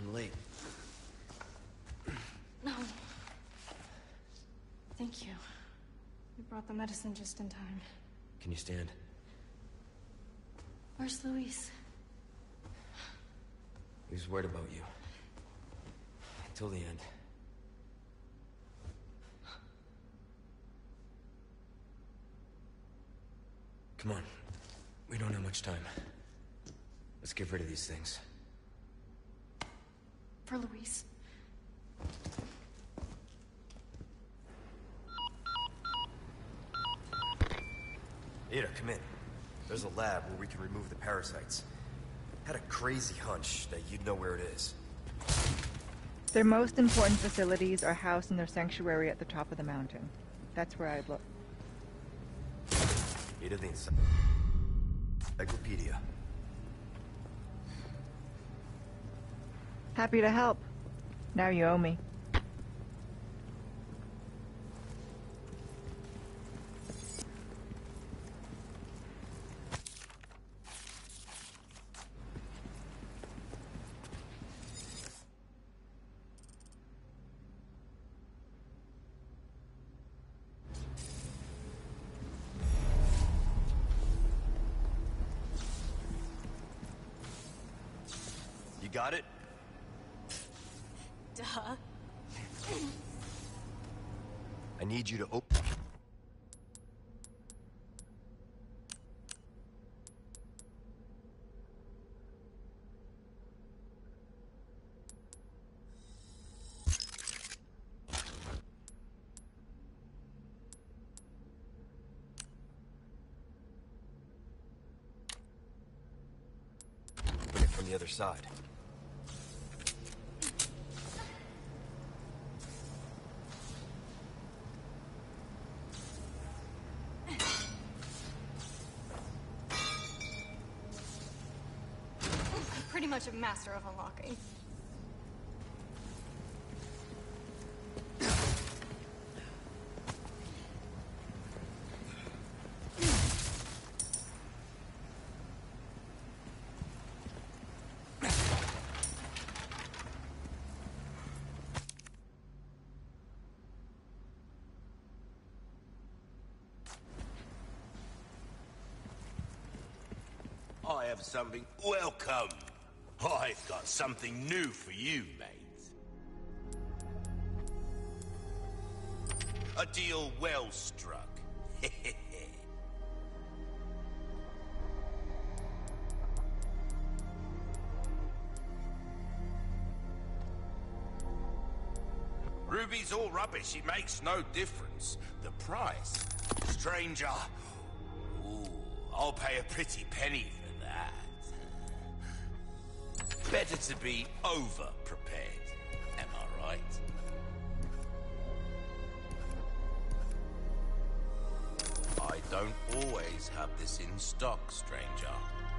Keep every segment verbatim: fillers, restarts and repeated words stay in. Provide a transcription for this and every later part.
I'm late. No. Thank you. You brought the medicine just in time. Can you stand? Where's Luis? He was worried about you. Until the end. Come on. We don't have much time. Let's get rid of these things. For Luis. Ada, come in. There's a lab where we can remove the parasites. Had a crazy hunch that you'd know where it is. Their most important facilities are housed in their sanctuary at the top of the mountain. That's where I'd look. Ada, the encyclopedia. Happy to help. Now you owe me. You got it? Duh. I need you to open... Open it from the other side. Pretty much a master of unlocking. I have something. Welcome. I've got something new for you, mate. A deal well struck. Ruby's all rubbish. It makes no difference. The price, stranger. Ooh, I'll pay a pretty penny for that. Better to be over-prepared, am I right? I don't always have this in stock, stranger.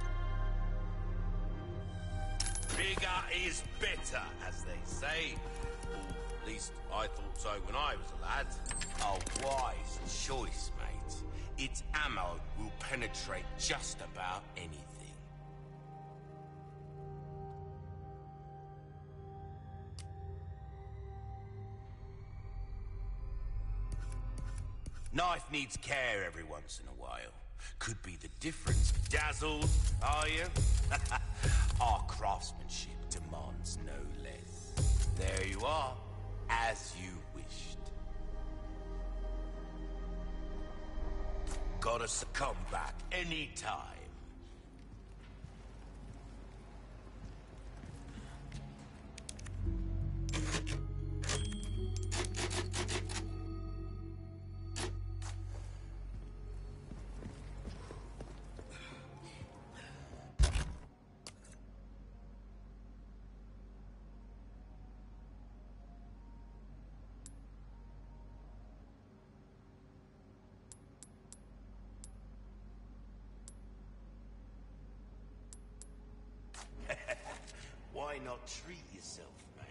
Bigger is better, as they say. Or at least I thought so when I was a lad. A wise choice, mate. Its ammo will penetrate just about anything. Knife needs care every once in a while. Could be the difference. Dazzled, are you? Our craftsmanship demands no less. There you are, as you wished. Gotta come back anytime. Why not treat yourself, mate?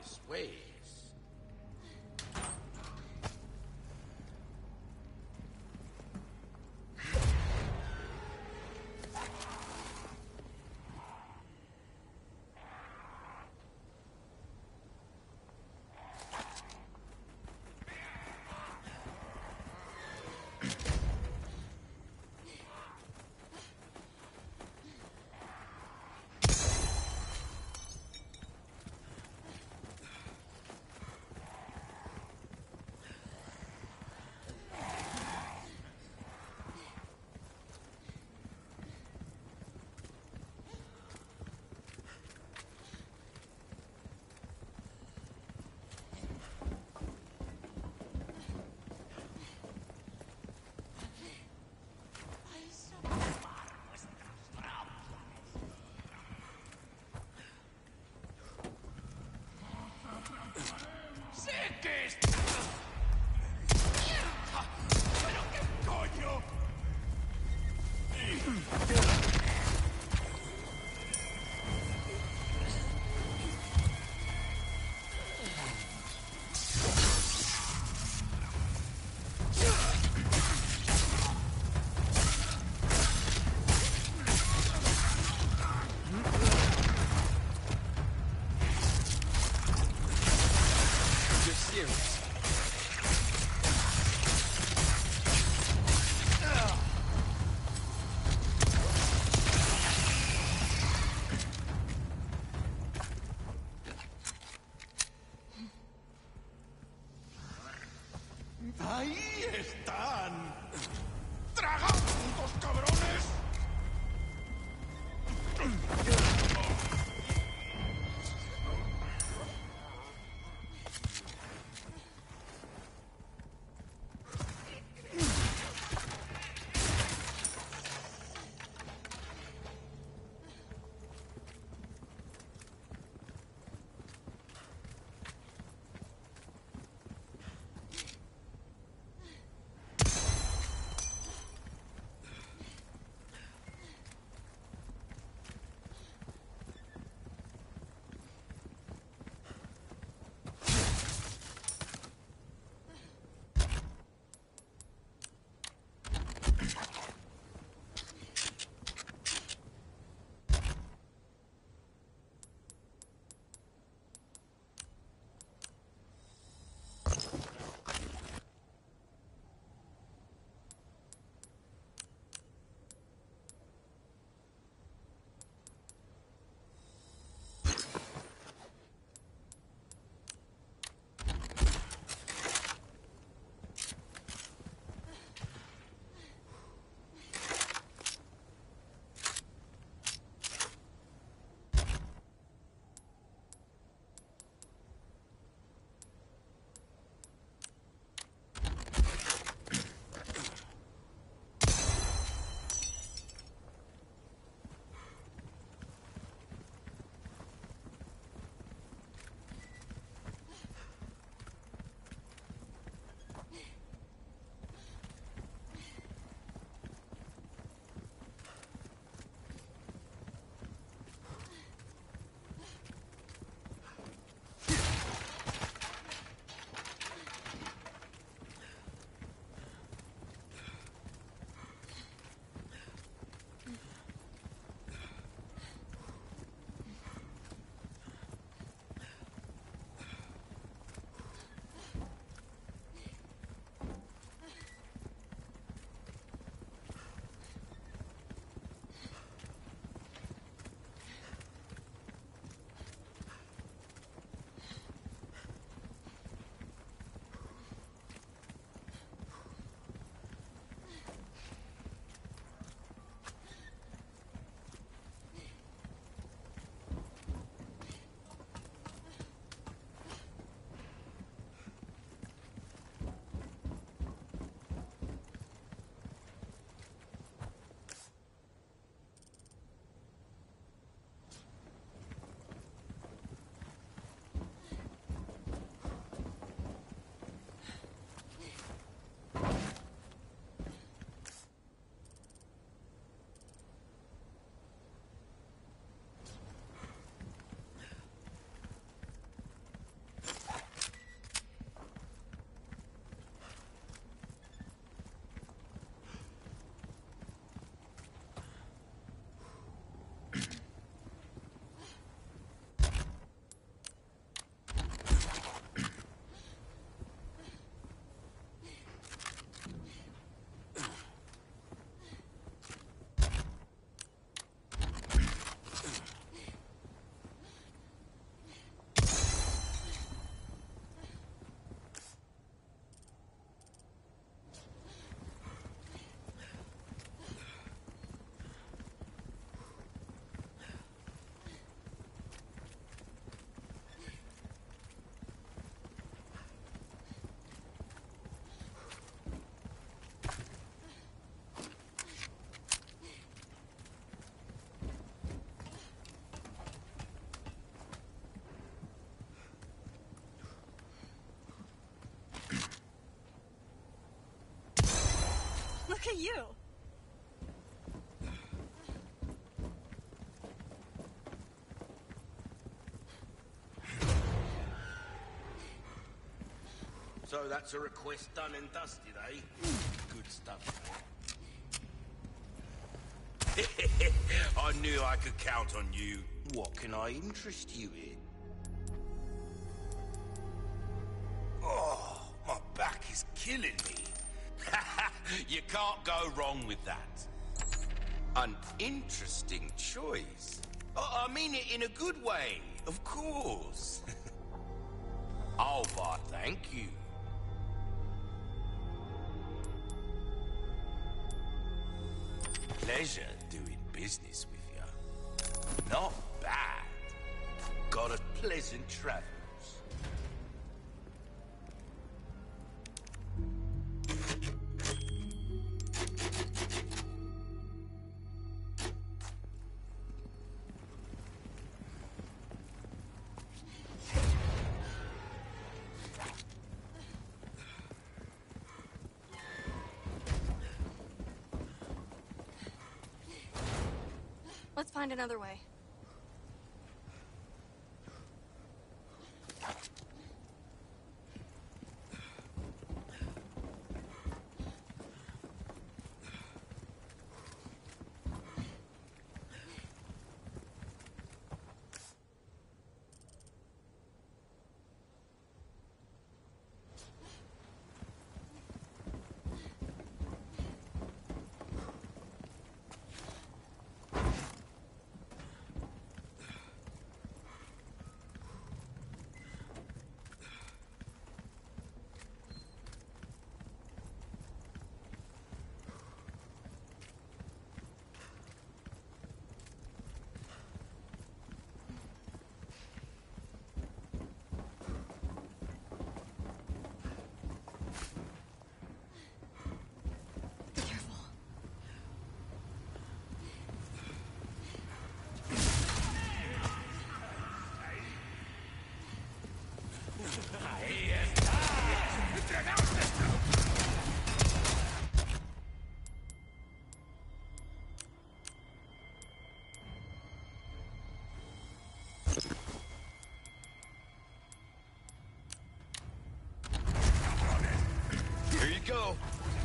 nice wares. Look at you. So that's a request done and dusted, eh? Good stuff. I knew I could count on you. What can I interest you in? Oh, my back is killing me. You can't go wrong with that. An interesting choice. Oh, I mean it in a good way, of course. Oh, but thank you. Pleasure doing business with you. Not bad. Got a pleasant travels. Let's find another way. Here you go.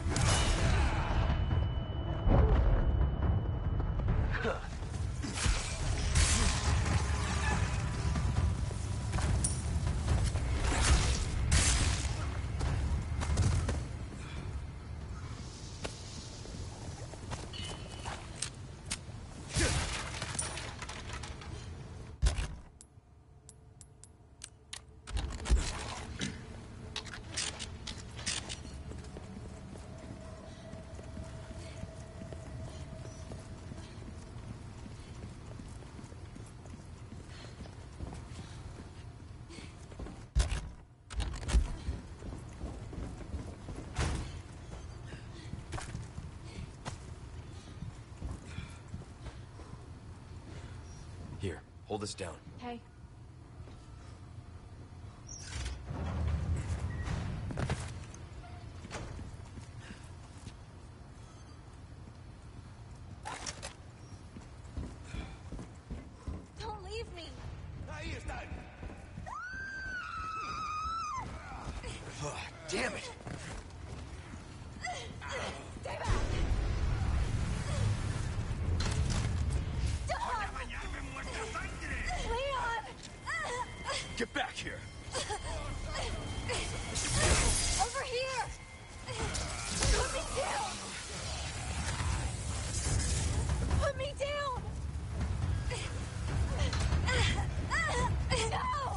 Here, hold this down. Hey. Don't leave me. Oh, damn it. Stay back. Leon! Get back here. Over here! Put me down! Put me down! No!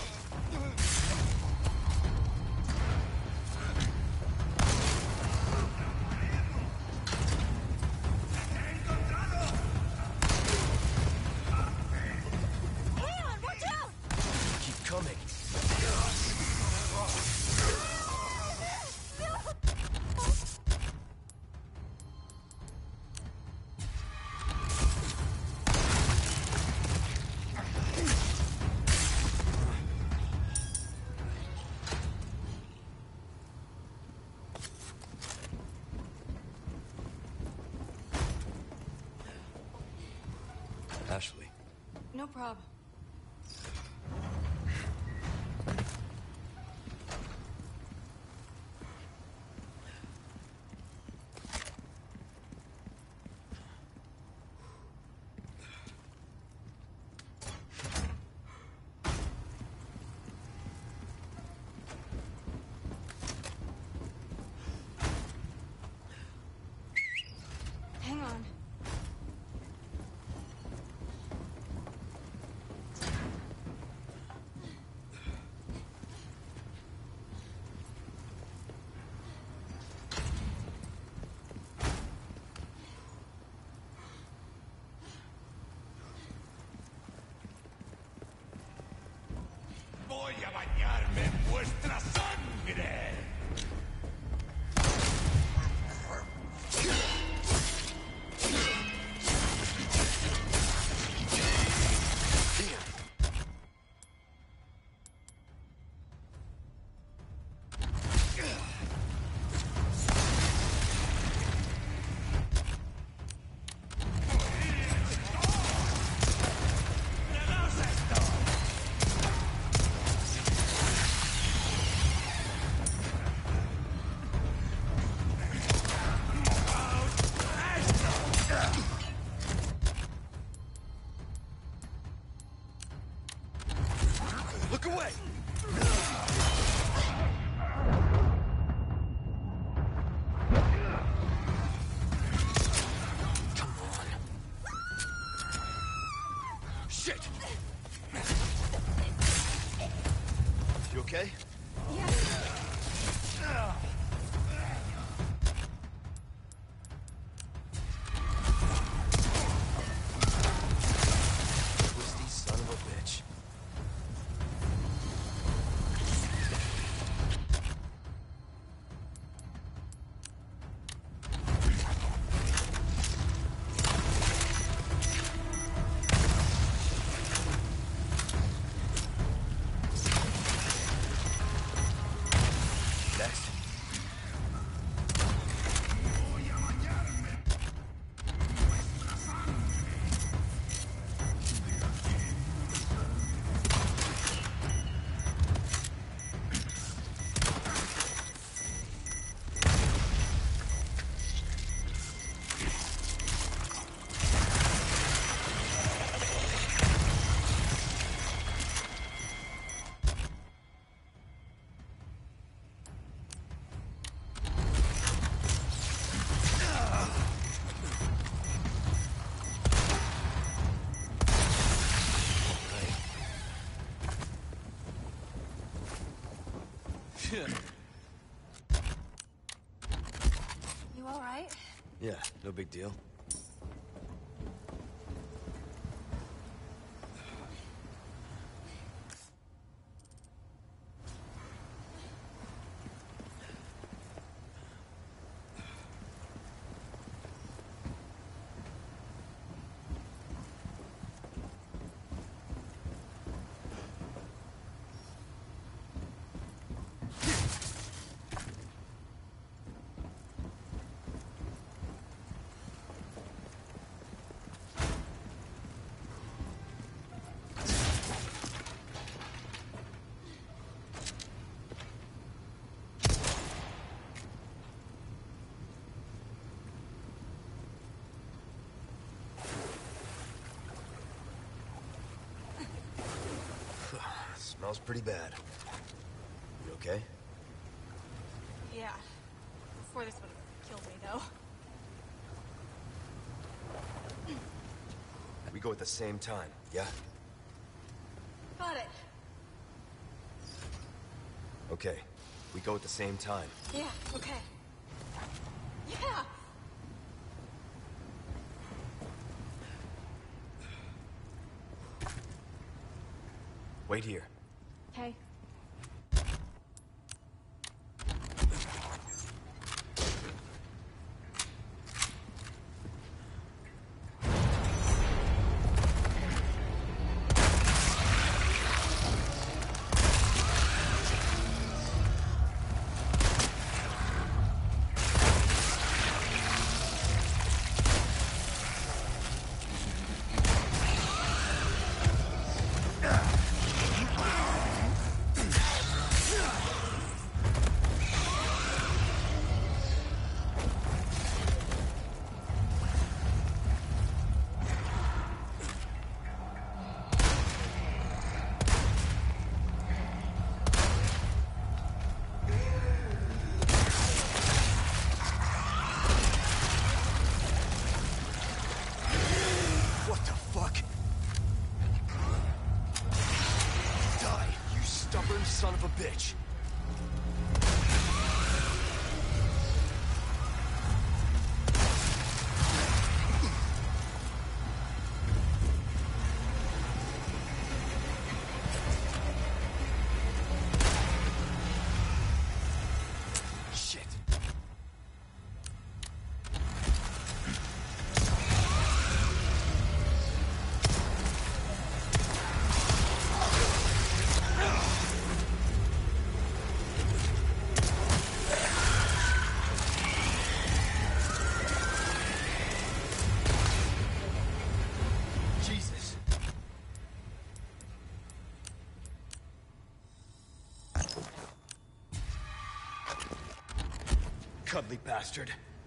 Leon, watch out! Keep coming. Ashley. No problem. Hang on. Voy a bañarme en vuestra sangre. Look away! Come on. Shit! You okay? Yeah. Twisty son of a bitch. Next. You all right? Yeah, no big deal. Smells pretty bad. You okay? Yeah. Before this would have killed me, though. We go at the same time, yeah? Got it. Okay. We go at the same time. Yeah, okay. Yeah! Wait here. Okay. Stubborn son of a bitch. Shit. Jesus. Cuddly bastard.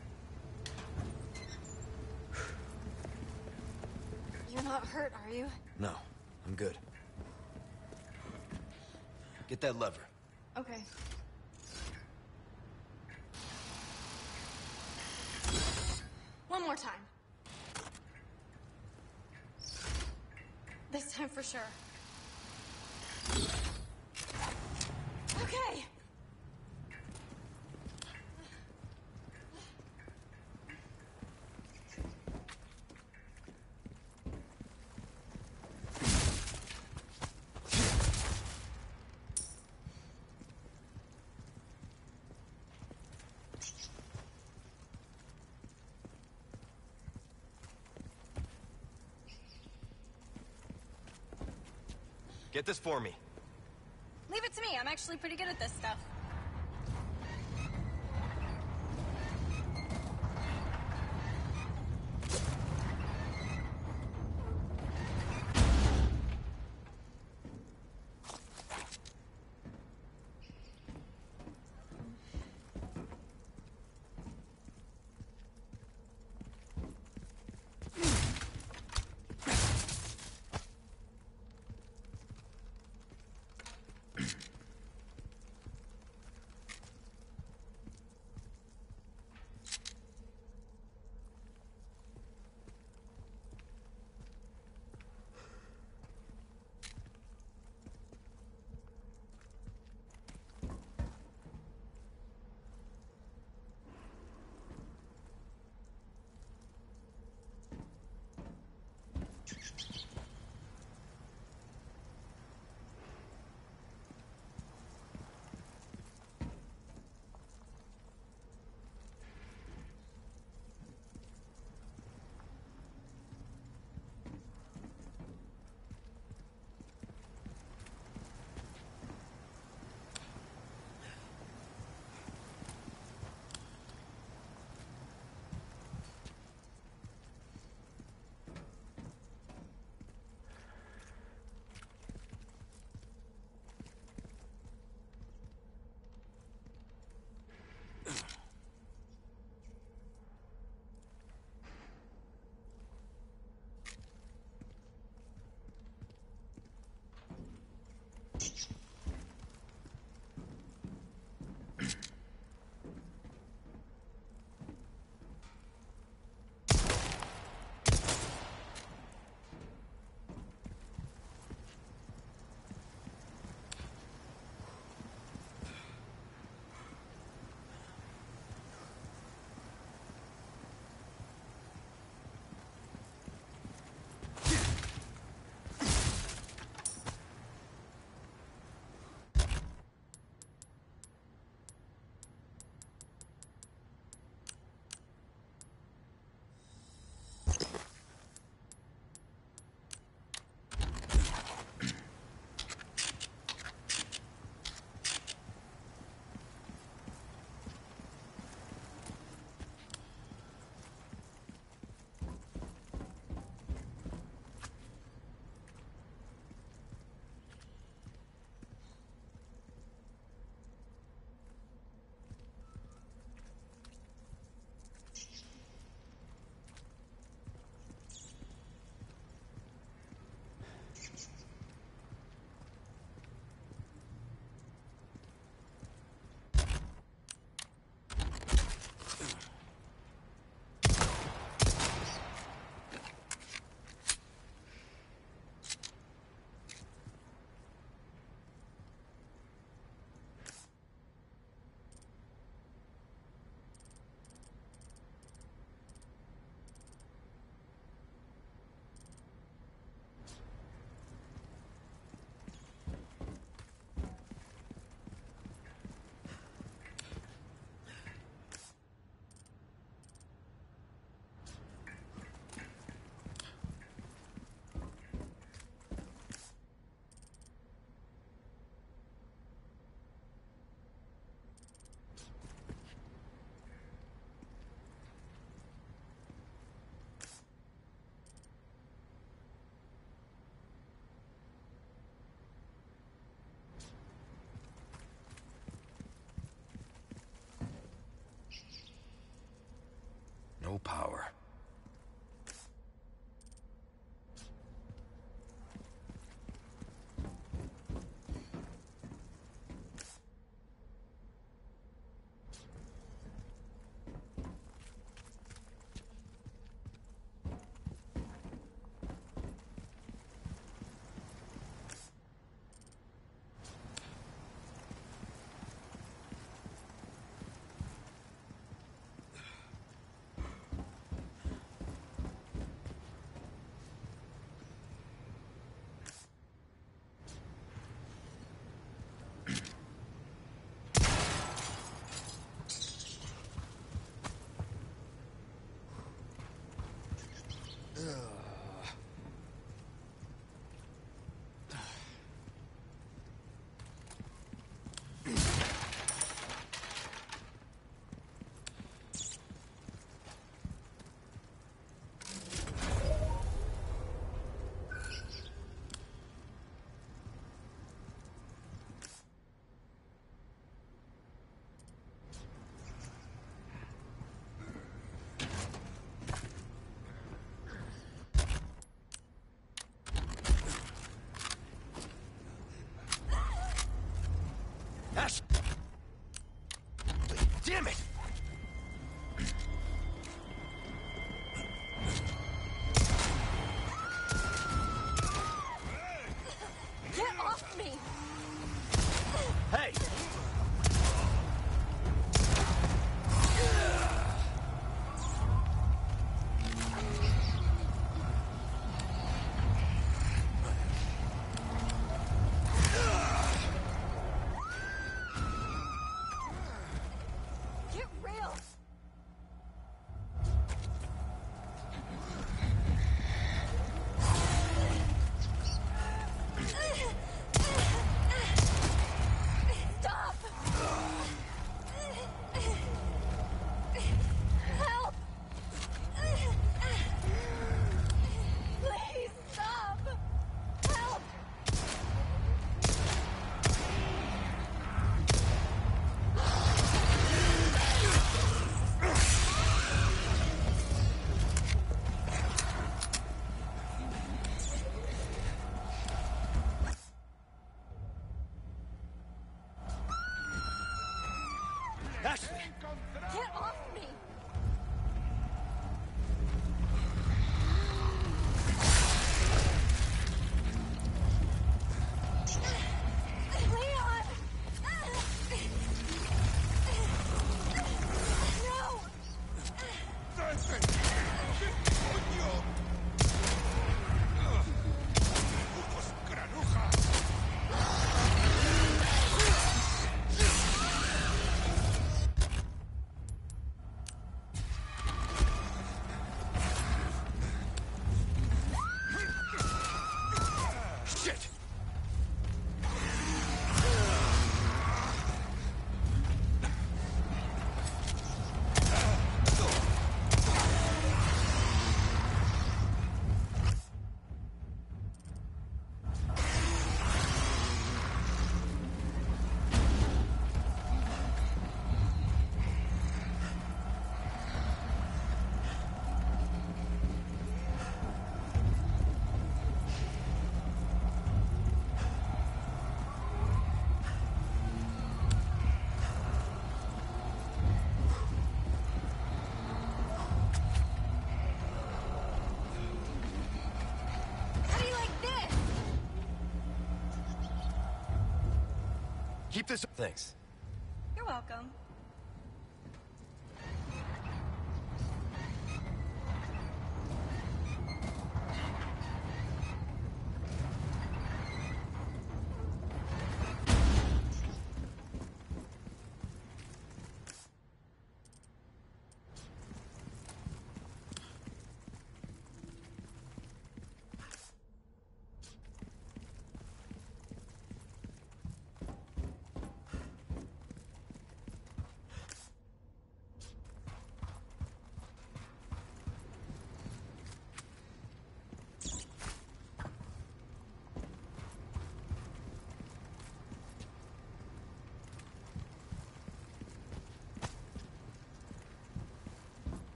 You're not hurt, are you? No, I'm good. Get that lever. Okay. One more time. This time for sure. Okay. Get this for me. Leave it to me. I'm actually pretty good at this stuff. Ash! Damn it! Get off me! Hey! Get real! Stop! Help! Please stop! Help! Ashley! Get off me! Leon! No! Shit! How do you like this? Keep this... Thanks. You're welcome.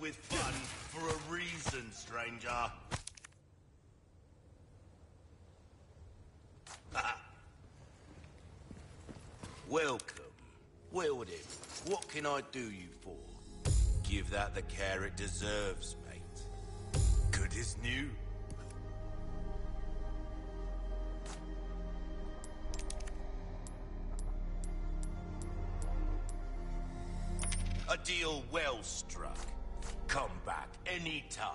with fun for a reason, stranger. Welcome. Well then, what can I do you for? Give that the care it deserves, mate. Good as new. A deal well struck. Come back anytime.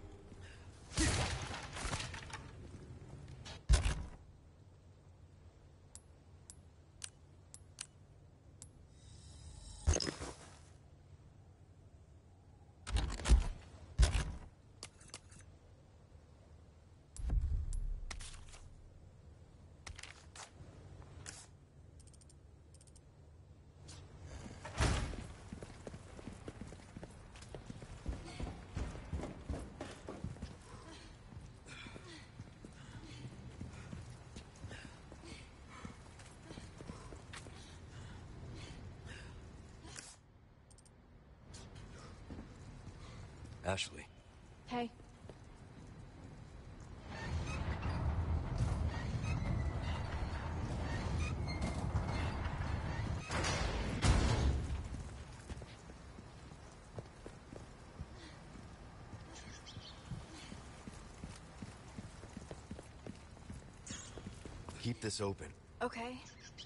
Ashley. Hey. Keep this open. Okay.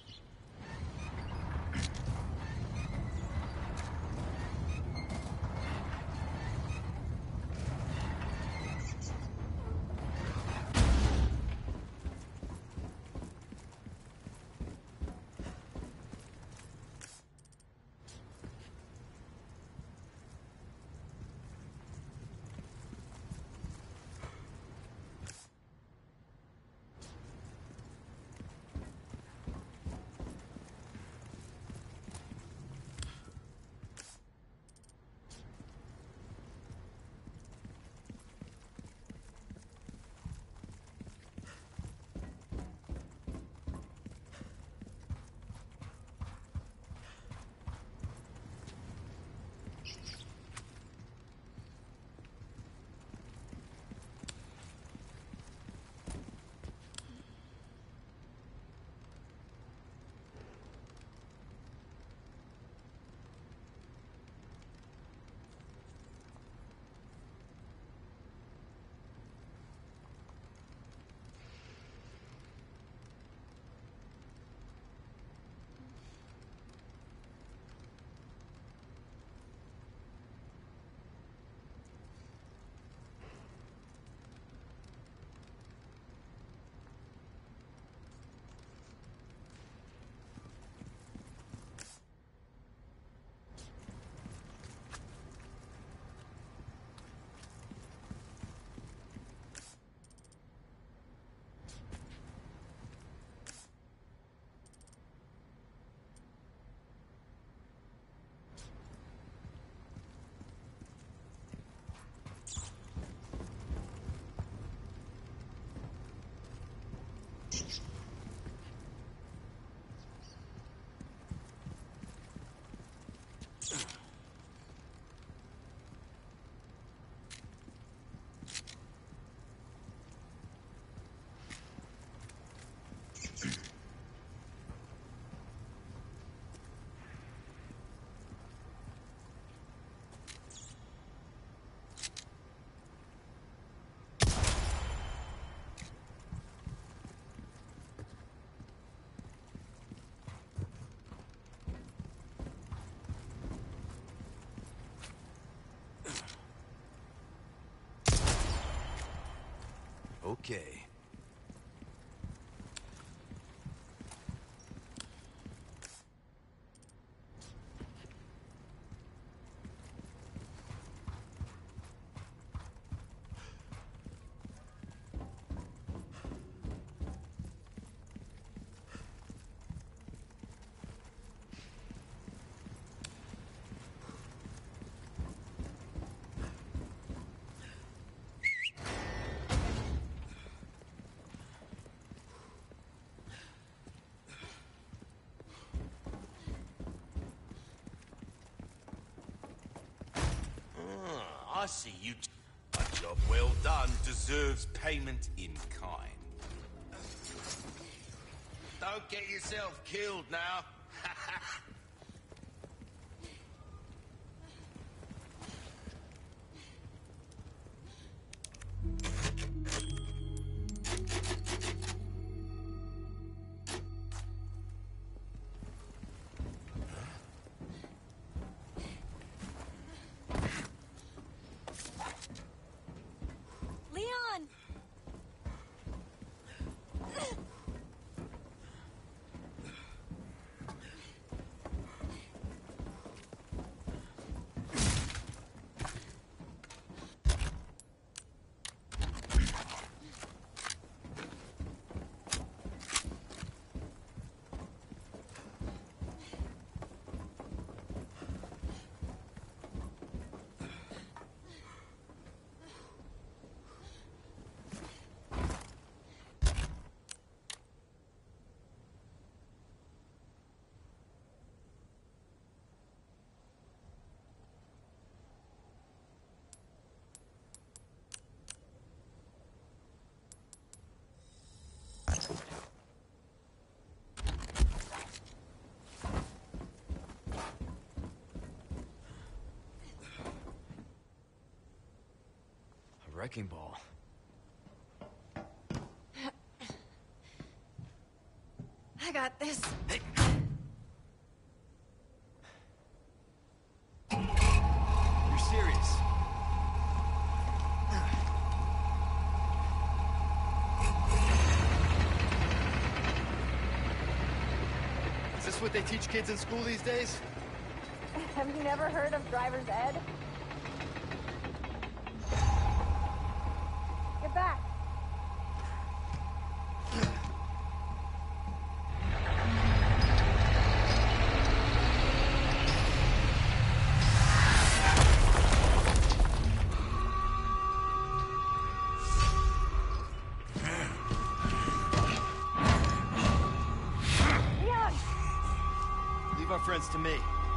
Okay. see you. A job well done deserves payment in kind. Don't get yourself killed now. Leon! A wrecking ball. I got this. Hey. You're serious? Is this what they teach kids in school these days? Have you never heard of driver's ed? Get back! Leon! Leave our friends to me.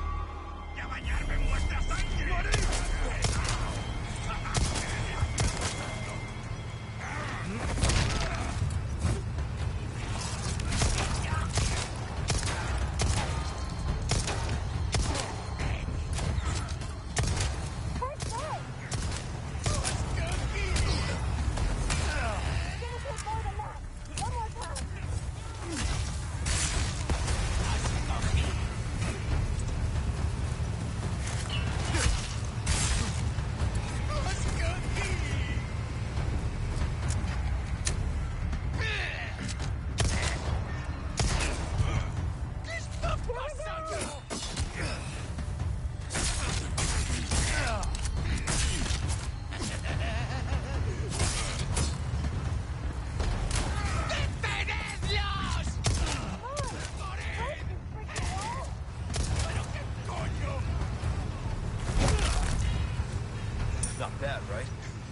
Not bad, right?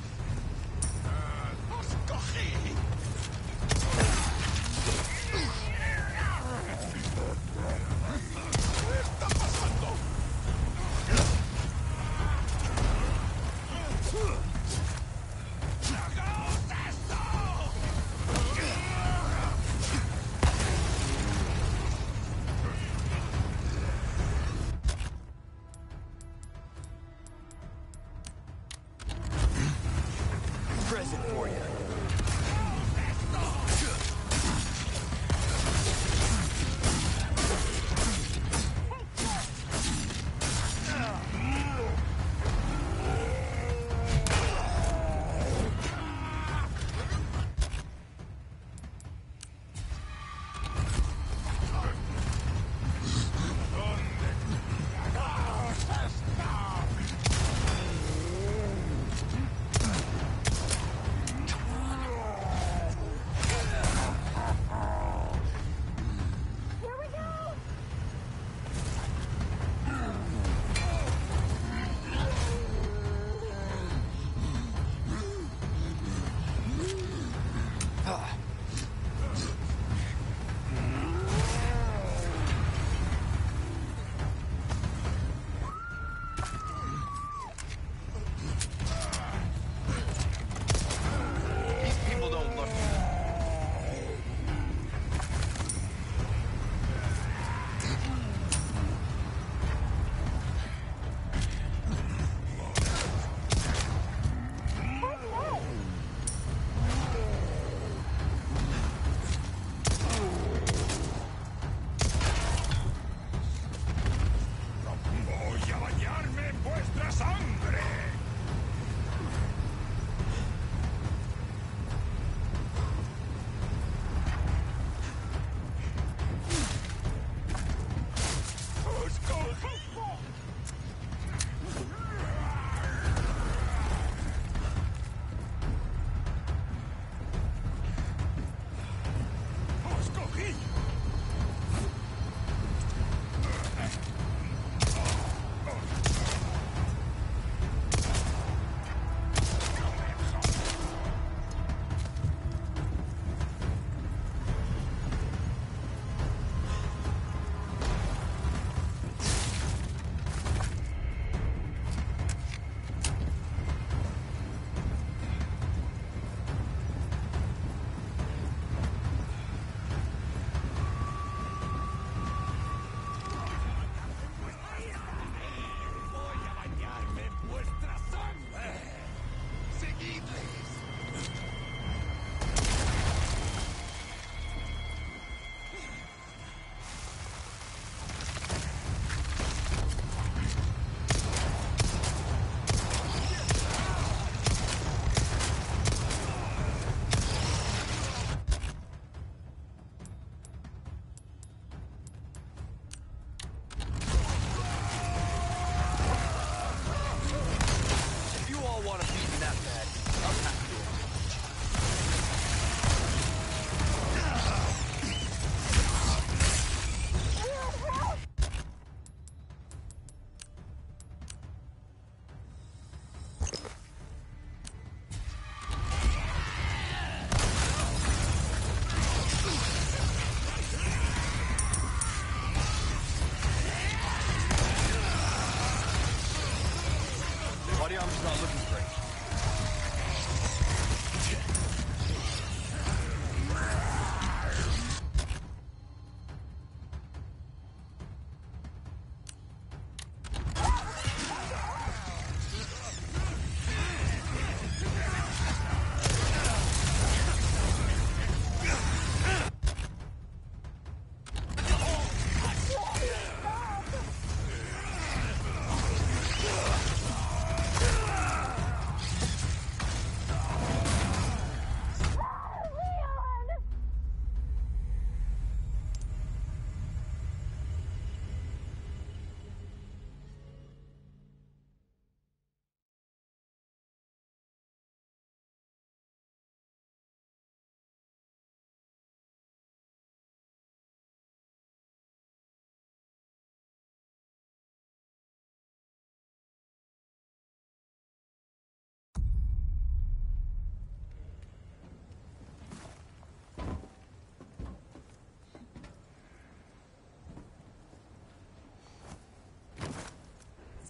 Present for you.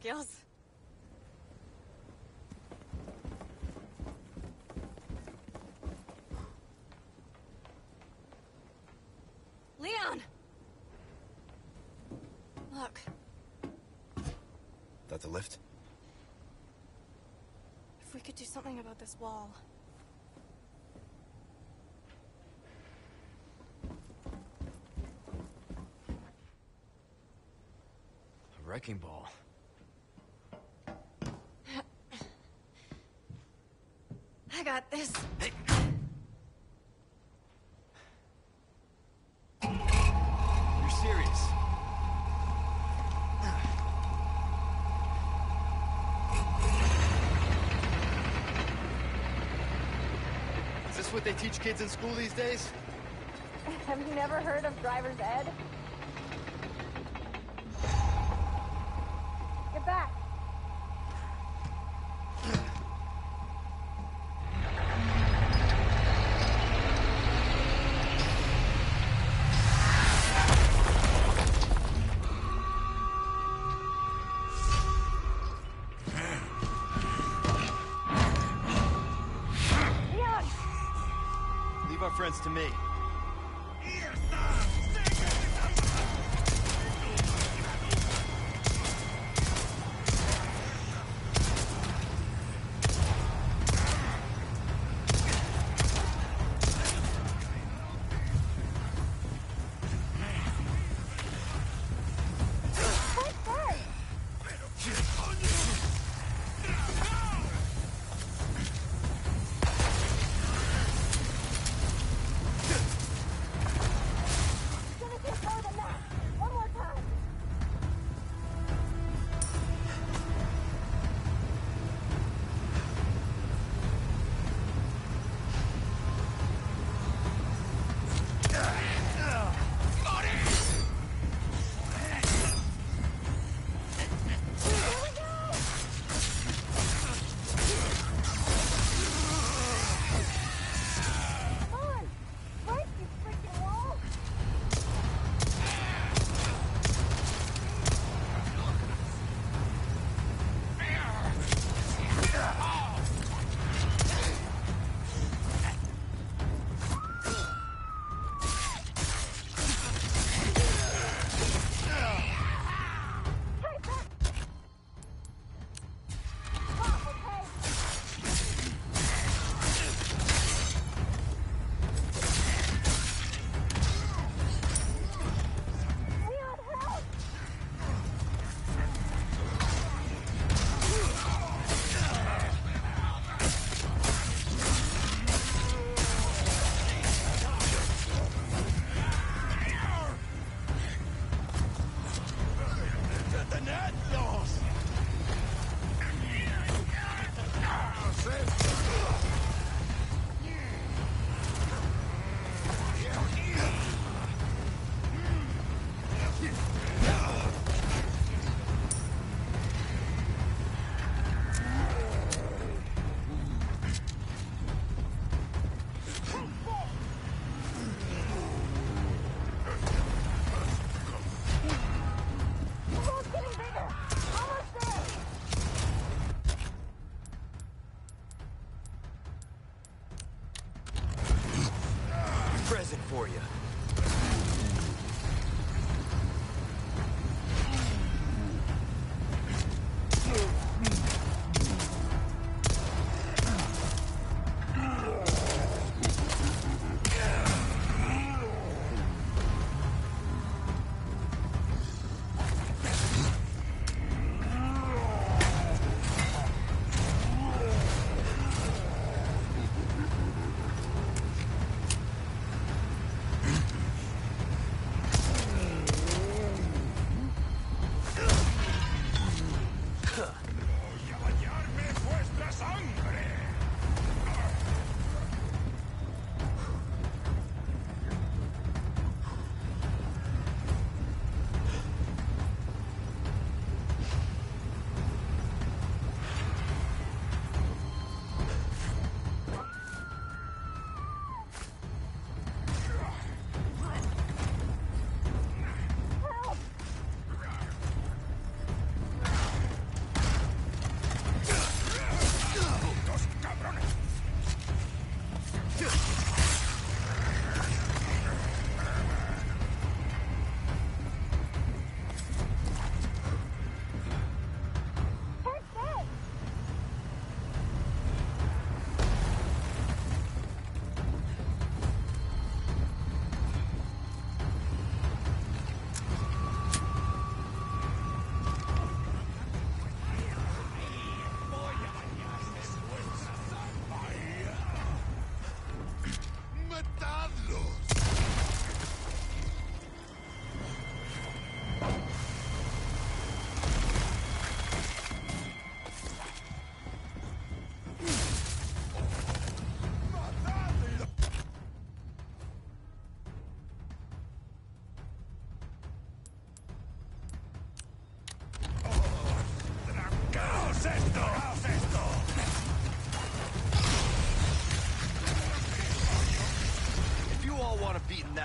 skills. Leon! Look, That the lift? if we could do something about this wall. A wrecking ball. I got this. Hey. You're serious? Is this what they teach kids in school these days? Have you never heard of driver's ed? Get back! Leon! Leave our friends to me.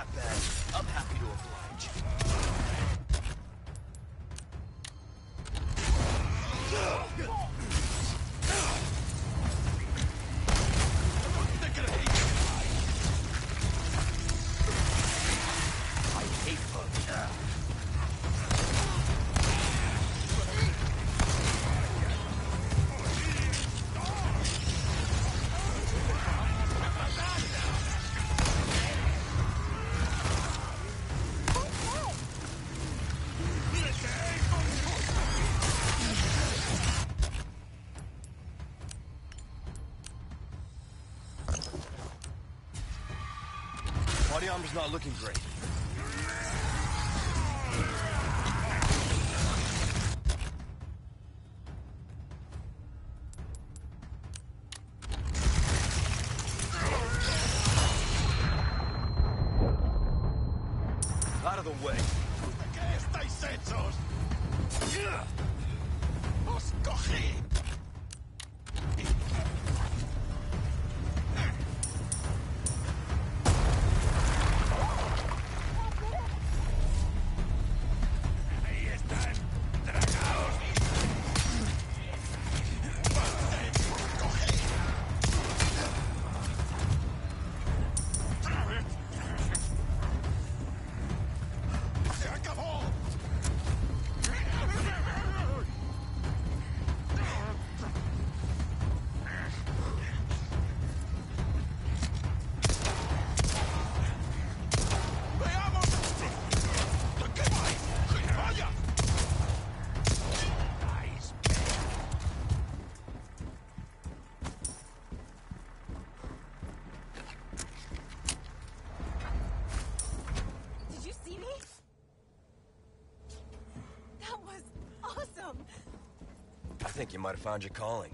that bad, I'm happy to oblige. I hate bugs. Body armor's not looking great. Out of the way. ¿Qué estáis hechos? ¡Os cogí! Ahí están, dragaos. ¡Os cogí! ¡Se acabó! ¡Veamos! ¿Qué vais? ¡Vaya! ¡Estáis Did you see me? That was awesome. I think you might have found your calling.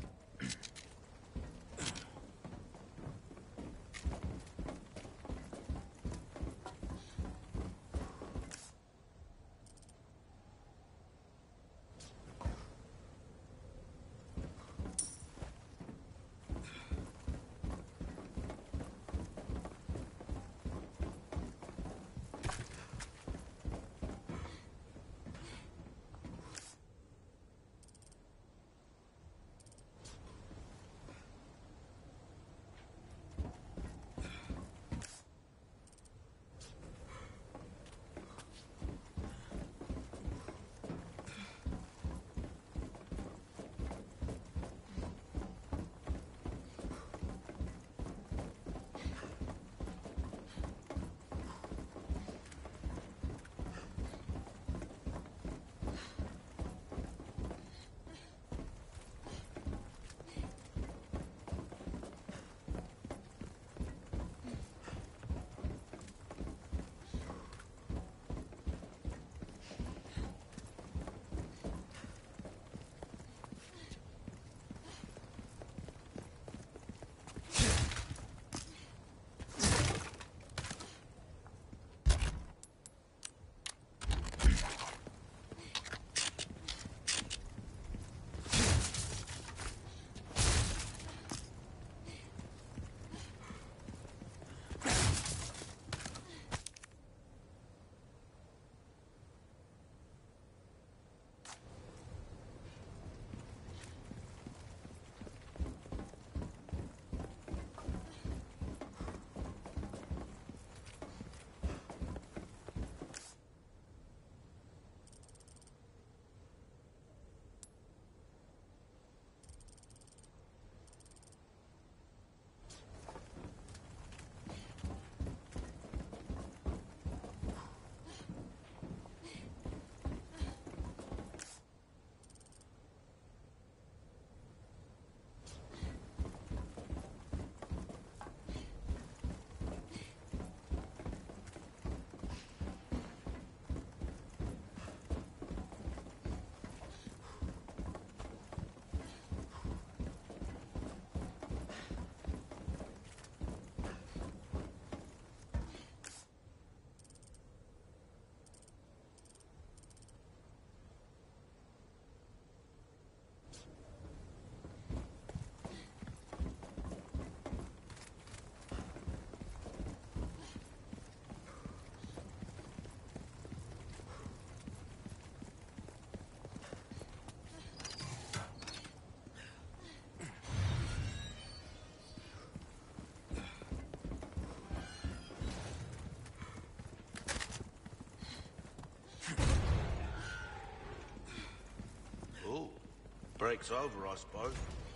break's over, I suppose.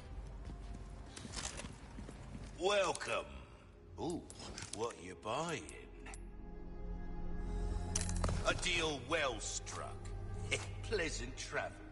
Welcome. Ooh, what you buying? A deal well struck. Pleasant travel.